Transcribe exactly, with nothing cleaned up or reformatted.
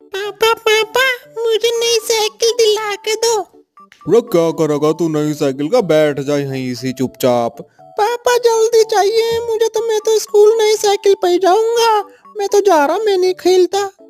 पापा पापा मुझे नई साइकिल दिला के दो। अरे क्या करेगा तू नई साइकिल का? बैठ जा यहीं इसी चुपचाप। पापा जल्दी चाहिए मुझे, तो मैं तो स्कूल नई साइकिल पे ही जाऊंगा। मैं तो जा रहा, मैं नहीं खेलता।